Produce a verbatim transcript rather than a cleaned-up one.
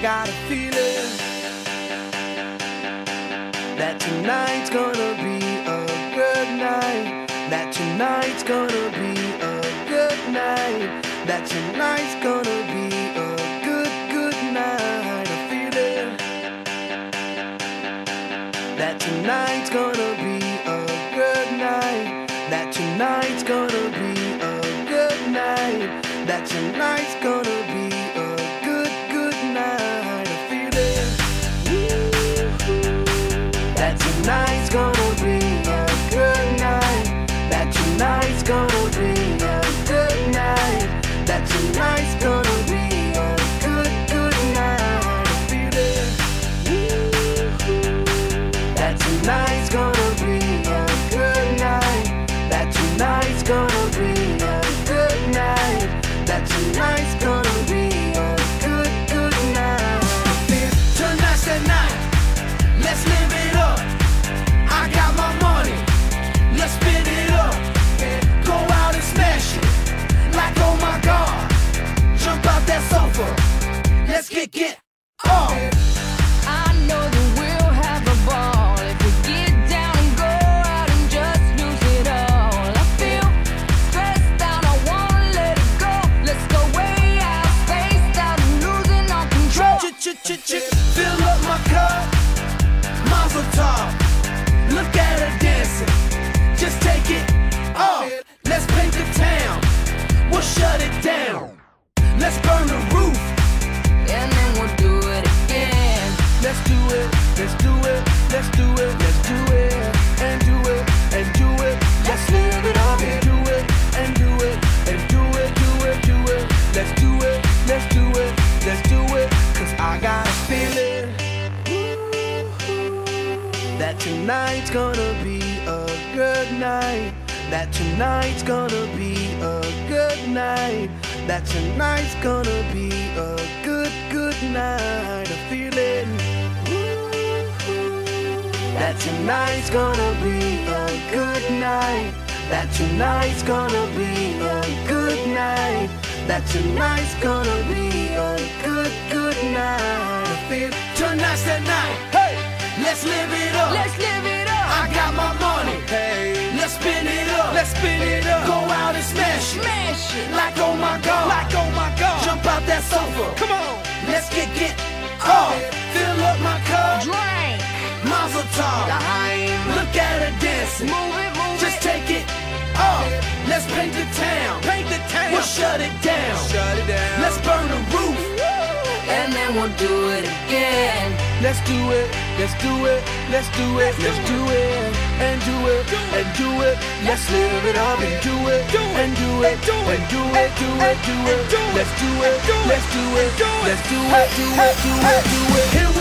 got a feeling that tonight's gonna be a good night. That tonight's gonna be a good night. That tonight's gonna be a good, good night. A feeling that tonight's gonna be a good night. That tonight's gonna be a good night. That tonight's gonna be a good, good night. A feeling that tonight's gonna be a good night. That tonight's gonna be a good night. That tonight's gonna be a good, good night. A feeling that tonight's gonna be a good night. That tonight's gonna be a good night. That tonight's gonna be a good, good night. Tonight's the night. Let's live it up. I got my money. Let's spin it up. Go out and smash it. Like, oh my God. Jump out that sofa. Let's kick it off. I know that we'll have a ball if we get down and go out and just lose it all. I feel stressed out, I wanna let it go. Let's go way out, spaced out and losing all control. Ch-ch-ch-ch, fill up my cup. Mazel tov. Look at her dancing. Just take it off. Let's paint the town. We'll shut it down. Let's burn the roof. And then we'll do it again. Let's do it. Let's do it. Let's do it. Let's do it. And do it. And do it. Let's live it up and do it. And do it. And do it. Do it. Do it. Let's do it. Let's do it. Let's do it. Cause I got a feeling that tonight's gonna be a good night. That tonight's gonna be a good night. That tonight's gonna be a good, good night. A feeling that tonight's gonna be a good night. That tonight's gonna be a good night. That tonight's gonna be a good, good night. I feel tonight's the night. Hey, let's live it up. Let's live it up. I got my money. Hey, let's spin it up. Let's spin it up. Go out and smash it. Smash it. Like oh my God. Like oh my God. Jump out that sofa. Come on. Let's kick it off. Fill up my cup. Drink. Mazel tov. L'chaim. Look at her dancing. Move it, move Just it. take it off. Let's paint the town. Paint the town. We'll shut it down. Shut it down. Let's burn the roof. And then we'll do it again. Let's do it. Let's do it. Let's do it. Let's do it. And do it. And do it. Let's live it up and do it. And do it. And do it. Do it. Do it. Let's do it. Let's do it. Let's do it. Do it. Do it. Do it. Do it.